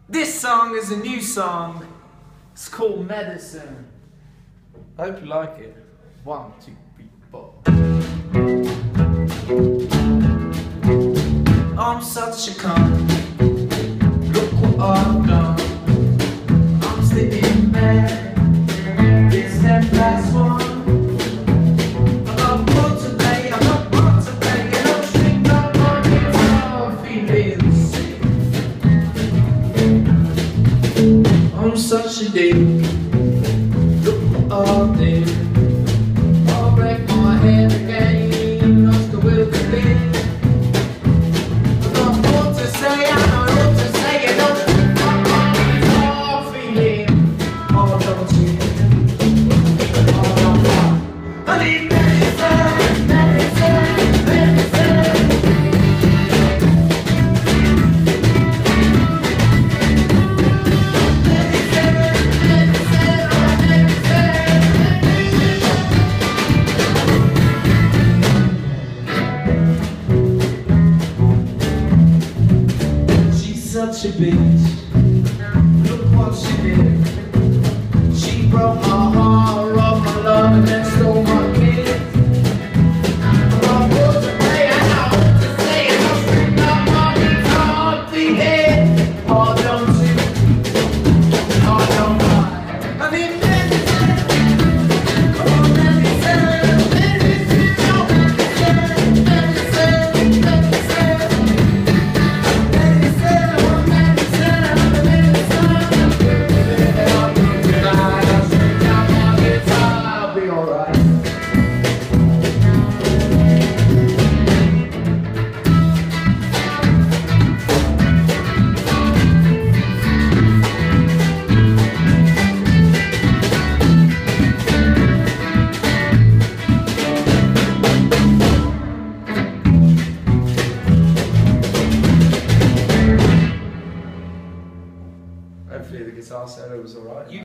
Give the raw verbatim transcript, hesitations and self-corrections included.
This song is a new song. It's called Medicine. I hope you like it. One, two, three, four. I'm such a cunt. Look what I've done. I'm sleeping in bed. It's ten past one. I got more to pay. I got more to pay. And I'm stringed up my guitar, feeling sick. I'm such a dick. Look what I did. I'll break my head again. Lost the will to live. I got more to say. I know what to say. And I'm stringed up my guitar, feeling. Oh, don't you? Oh, don't you? I need medicine, medicine, medicine. Such a bitch. Look what she did. She broke my heart, robbed my love, and then stole my kid. I got more to pay, I got more to say, and I'm stringed up my guitar, beating. Oh, don't you? Oh, don't lie. I need medicine. Oh, medicine, medicine, oh, medicine, medicine, medicine. Hopefully the guitar solo was alright.